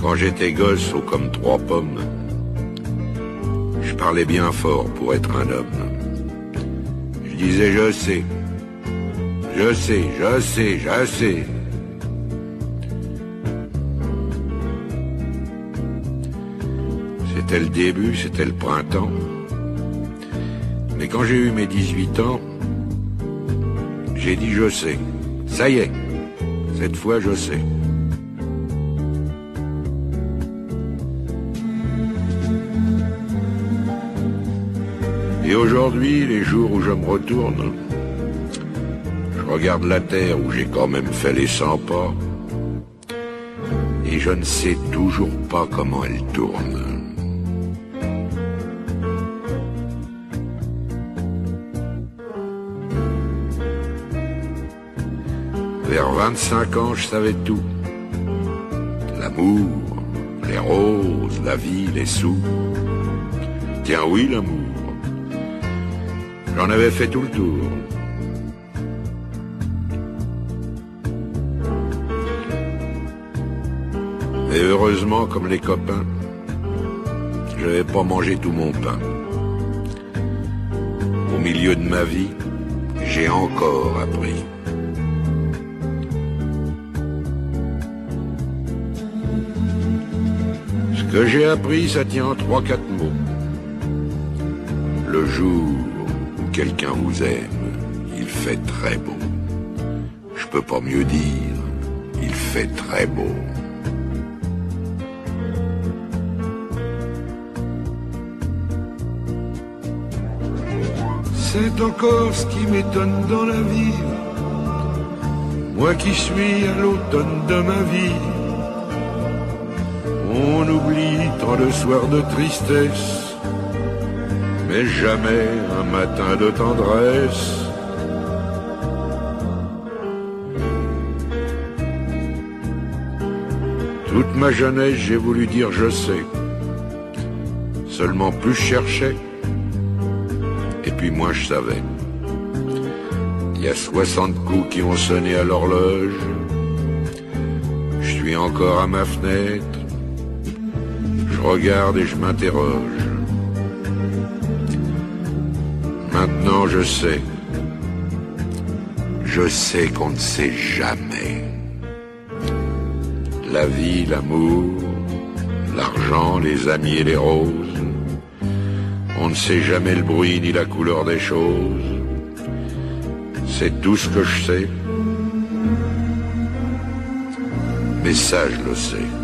Quand j'étais gosse, haut comme trois pommes, je parlais bien fort pour être un homme. Je disais je sais, je sais, je sais, je sais. C'était le début, c'était le printemps. Mais quand j'ai eu mes 18 ans, j'ai dit je sais. Ça y est, cette fois je sais. Et aujourd'hui, les jours où je me retourne, je regarde la terre où j'ai quand même fait les 100 pas, et je ne sais toujours pas comment elle tourne. Vers 25 ans, je savais tout. L'amour, les roses, la vie, les sous. Tiens oui, l'amour. J'en avais fait tout le tour. Et heureusement, comme les copains, je n'avais pas mangé tout mon pain. Au milieu de ma vie, j'ai encore appris. Ce que j'ai appris, ça tient en 3-4 mots. Le jour où quelqu'un vous aime, il fait très beau. Je peux pas mieux dire, il fait très beau. C'est encore ce qui m'étonne dans la vie. Moi qui suis à l'automne de ma vie. On oublie tant de soirs de tristesse, mais jamais un matin de tendresse. Toute ma jeunesse, j'ai voulu dire je sais. Seulement plus je cherchais, et puis moins je savais. Il y a 60 coups qui ont sonné à l'horloge. Je suis encore à ma fenêtre. Je regarde et je m'interroge. Maintenant je sais. Je sais qu'on ne sait jamais. La vie, l'amour, l'argent, les amis et les roses. On ne sait jamais le bruit ni la couleur des choses. C'est tout ce que je sais. Mais ça, je le sais.